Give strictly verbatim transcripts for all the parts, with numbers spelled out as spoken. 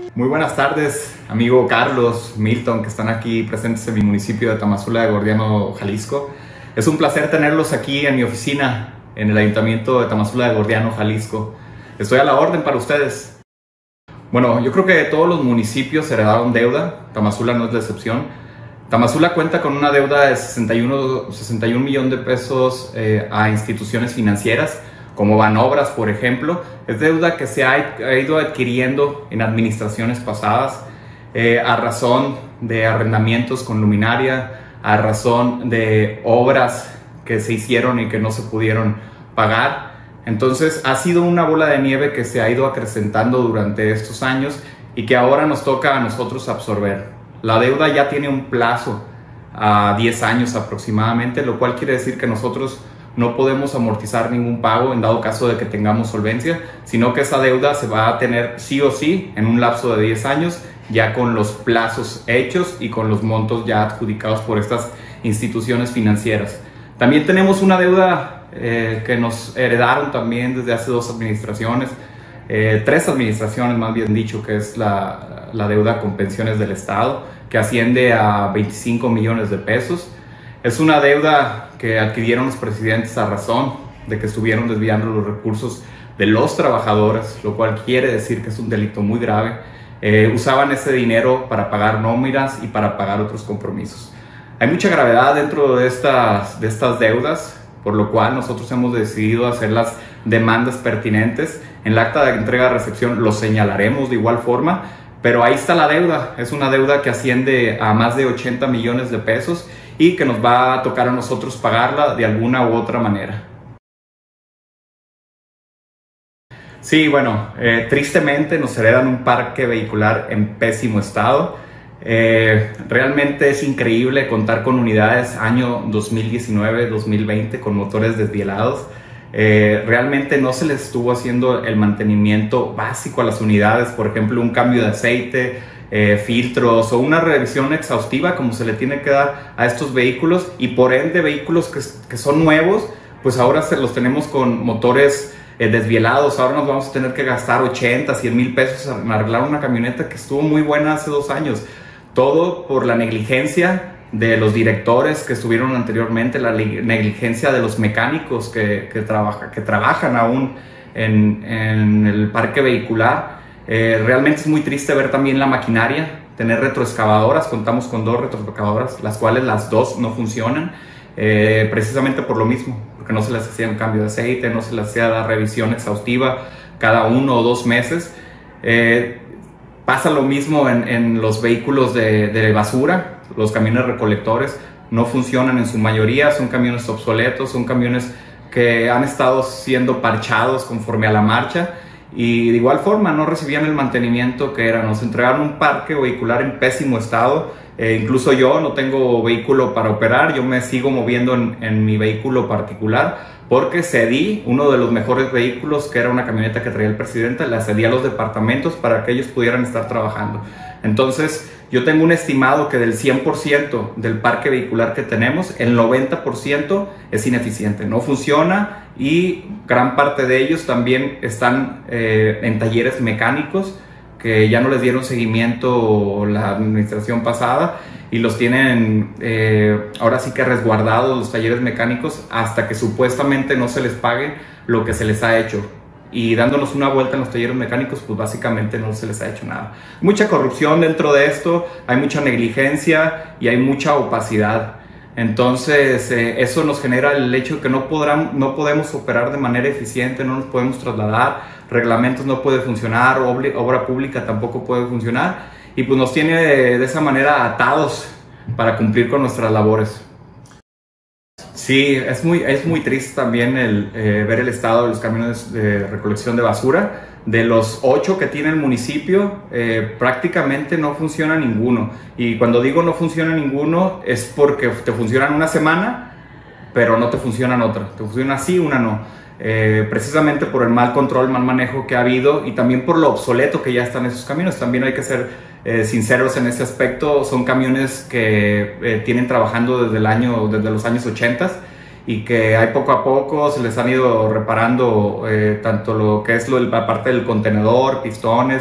Muy buenas tardes, amigo Carlos, Milton, que están aquí presentes en mi municipio de Tamazula de Gordiano, Jalisco. Es un placer tenerlos aquí en mi oficina, en el Ayuntamiento de Tamazula de Gordiano, Jalisco. Estoy a la orden para ustedes. Bueno, yo creo que todos los municipios heredaron deuda, Tamazula no es la excepción. Tamazula cuenta con una deuda de sesenta y un millones de pesos eh, a instituciones financieras, como Banobras, por ejemplo. Es deuda que se ha, ha ido adquiriendo en administraciones pasadas eh, a razón de arrendamientos con luminaria, a razón de obras que se hicieron y que no se pudieron pagar. Entonces ha sido una bola de nieve que se ha ido acrecentando durante estos años y que ahora nos toca a nosotros absorber. La deuda ya tiene un plazo a diez años aproximadamente, lo cual quiere decir que nosotros no podemos amortizar ningún pago en dado caso de que tengamos solvencia, sino que esa deuda se va a tener sí o sí en un lapso de diez años, ya con los plazos hechos y con los montos ya adjudicados por estas instituciones financieras. También tenemos una deuda eh, que nos heredaron también desde hace dos administraciones, eh, tres administraciones más bien dicho, que es la, la deuda con pensiones del Estado, que asciende a veinticinco millones de pesos. Es una deuda que adquirieron los presidentes a razón de que estuvieron desviando los recursos de los trabajadores, lo cual quiere decir que es un delito muy grave. Eh, usaban ese dinero para pagar nóminas y para pagar otros compromisos. Hay mucha gravedad dentro de estas, de estas deudas, por lo cual nosotros hemos decidido hacer las demandas pertinentes. En el acta de entrega-recepción lo señalaremos de igual forma, pero ahí está la deuda. Es una deuda que asciende a más de ochenta millones de pesos y que nos va a tocar a nosotros pagarla de alguna u otra manera. Sí, bueno, eh, tristemente nos heredan un parque vehicular en pésimo estado. Eh, realmente es increíble contar con unidades año dos mil diecinueve dos mil veinte con motores desvielados. Eh, realmente no se les estuvo haciendo el mantenimiento básico a las unidades, por ejemplo un cambio de aceite, eh, filtros o una revisión exhaustiva como se le tiene que dar a estos vehículos, y por ende vehículos que, que son nuevos, pues ahora se los tenemos con motores eh, desvielados. Ahora nos vamos a tener que gastar ochenta, cien mil pesos en arreglar una camioneta que estuvo muy buena hace dos años. Todo por la negligencia de los directores que estuvieron anteriormente, la negligencia de los mecánicos que, que, trabaja, que trabajan aún en, en el parque vehicular. Eh, realmente es muy triste ver también la maquinaria, tener retroexcavadoras. Contamos con dos retroexcavadoras, las cuales las dos no funcionan, eh, precisamente por lo mismo, porque no se les hacía un cambio de aceite, no se les hacía la revisión exhaustiva cada uno o dos meses. Eh, Pasa lo mismo en, en los vehículos de, de basura. Los camiones recolectores no funcionan en su mayoría, son camiones obsoletos, son camiones que han estado siendo parchados conforme a la marcha y de igual forma no recibían el mantenimiento que era. Nos entregaron un parque vehicular en pésimo estado. Eh, incluso yo no tengo vehículo para operar, yo me sigo moviendo en, en mi vehículo particular porque cedí uno de los mejores vehículos, que era una camioneta que traía el presidente, la cedí a los departamentos para que ellos pudieran estar trabajando. Entonces yo tengo un estimado que del cien por ciento del parque vehicular que tenemos, el noventa por ciento es ineficiente, no funciona, y gran parte de ellos también están eh, en talleres mecánicos que ya no les dieron seguimiento la administración pasada y los tienen eh, ahora sí que resguardados los talleres mecánicos hasta que supuestamente no se les pague lo que se les ha hecho. Y dándonos una vuelta en los talleres mecánicos, pues básicamente no se les ha hecho nada. Mucha corrupción dentro de esto, hay mucha negligencia y hay mucha opacidad. Entonces eh, eso nos genera el hecho de que no, podrán, no podemos operar de manera eficiente, no nos podemos trasladar, reglamentos no puede funcionar, obra pública tampoco puede funcionar, y pues nos tiene de, de esa manera atados para cumplir con nuestras labores. Sí, es muy, es muy triste también el, eh, ver el estado de los camiones de recolección de basura. De los ocho que tiene el municipio, eh, prácticamente no funciona ninguno. Y cuando digo no funciona ninguno, es porque te funcionan una semana, pero no te funcionan otra. Te funciona así, una no. Eh, precisamente por el mal control, mal manejo que ha habido, y también por lo obsoleto que ya están esos camiones. También hay que ser eh, sinceros en ese aspecto. Son camiones que eh, tienen trabajando desde, el año, desde los años ochenta, y que hay poco a poco se les han ido reparando eh, tanto lo que es lo, la parte del contenedor, pistones,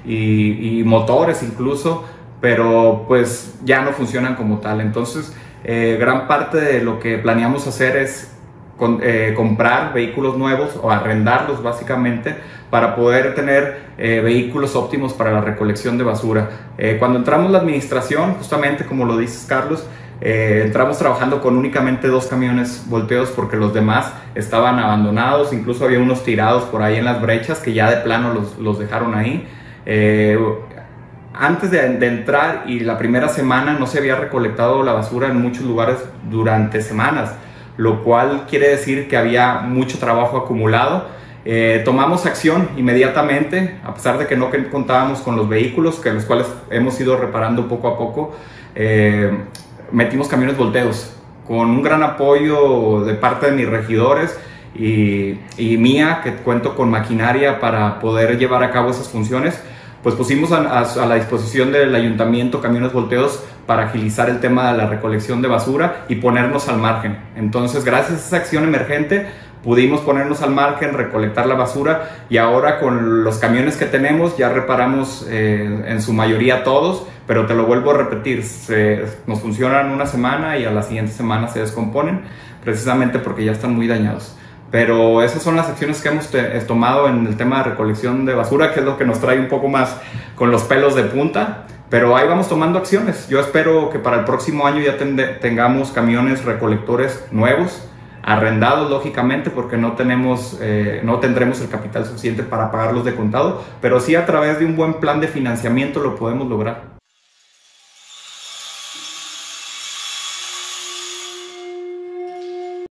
y, y motores incluso, pero pues ya no funcionan como tal. Entonces eh, gran parte de lo que planeamos hacer es con, eh, comprar vehículos nuevos o arrendarlos básicamente para poder tener eh, vehículos óptimos para la recolección de basura. Eh, cuando entramos a la administración, justamente como lo dices, Carlos, eh, entramos trabajando con únicamente dos camiones volteos porque los demás estaban abandonados, incluso había unos tirados por ahí en las brechas que ya de plano los, los dejaron ahí. Eh, antes de, de entrar y la primera semana no se había recolectado la basura en muchos lugares durante semanas, lo cual quiere decir que había mucho trabajo acumulado. Eh, tomamos acción inmediatamente, a pesar de que no contábamos con los vehículos, que los cuales hemos ido reparando poco a poco. Eh, metimos camiones volteos con un gran apoyo de parte de mis regidores y, y mía, que cuento con maquinaria para poder llevar a cabo esas funciones. Pues pusimos a, a, a la disposición del ayuntamiento camiones volteos para agilizar el tema de la recolección de basura y ponernos al margen. Entonces, gracias a esa acción emergente, pudimos ponernos al margen, recolectar la basura, y ahora con los camiones que tenemos ya reparamos eh, en su mayoría todos, pero te lo vuelvo a repetir, se, nos funcionan una semana y a la siguiente semana se descomponen, precisamente porque ya están muy dañados. Pero esas son las acciones que hemos tomado en el tema de recolección de basura, que es lo que nos trae un poco más con los pelos de punta, pero ahí vamos tomando acciones. Yo espero que para el próximo año ya tengamos camiones recolectores nuevos, arrendados lógicamente, porque no tenemos, eh, no tendremos el capital suficiente para pagarlos de contado, pero sí a través de un buen plan de financiamiento lo podemos lograr.